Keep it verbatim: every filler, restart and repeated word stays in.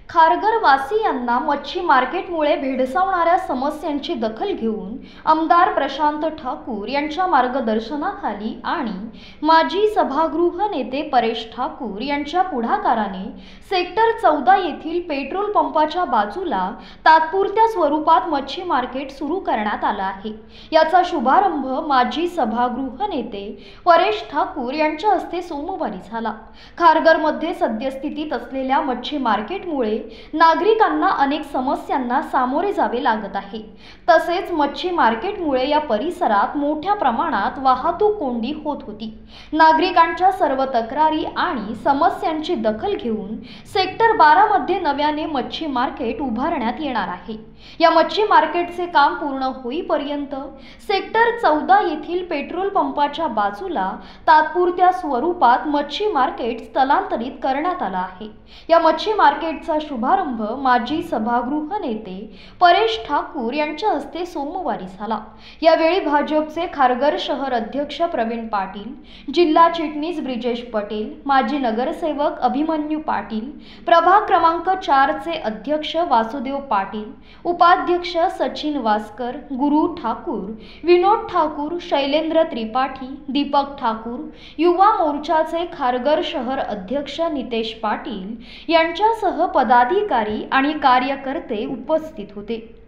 खारघर वासियांना मच्छी मार्केटमुळे भेडसावणाऱ्या समस्यांची दखल घेऊन आमदार प्रशांत ठाकूर यांच्या मार्गदर्शनाखाली आणि माजी सभागृह नेते परेश ठाकूर यांच्या पुढाकाराने सेक्टर चौदा येथील पेट्रोल पंपाच्या बाजूला तात्पुरत्या स्वरूपात मच्छी मार्केट सुरू करण्यात आलं आहे। याचा शुभारंभ माजी सभागृह नेते परेश ठाकूर यांच्या हस्ते सोमवारी झाला। खारघरमध्ये सद्यस्थितीत असलेल्या मच्छी मार्केटमुळे नागरिकांना अनेक समस्यांना सामोरे जावे लागत आहे। तसेच मच्छी मार्केटमुळे या परिसरात मोठ्या प्रमाणात वाहतूक कोंडी होत होती। नागरिकांच्या सर्व तक्रारी आणि समस्यांची दखल घेऊन सेक्टर बारा मध्ये नव्याने मच्छी मार्केट उभारण्यात येणार आहे। या मच्छी मार्केटचे काम पूर्ण होईपर्यंत सेक्टर चौदा येथील पेट्रोल पंपाच्या बाजूला तात्पुरत्या स्वरूपात मच्छी मार्केट स्थलांतरित करण्यात आला आहे। या मच्छी मार्केटचा शुभारंभ माजी सभागृह नेते परेश ठाकूर यांच्या हस्ते सोमवारी झाला। यावेळी भाजपचे खारघर शहर अध्यक्ष प्रवीण पाटील, जिल्हा चिटणीस ब्रिजेश पटेल, माजी नगरसेवक अभिमन्यू पाटील, प्रभाग क्रमांक चार चे अध्यक्ष वासुदेव पाटील, उपाध्यक्ष सचिन वास्कर, गुरु ठाकूर, विनोद ठाकूर, शैलेंद्र त्रिपाठी, दीपक ठाकूर, युवा मोर्चाचे खारघर शहर अध्यक्ष नितेश पाटील यांच्यासह पदाधिकारी आणि कार्यकर्ते उपस्थित होते।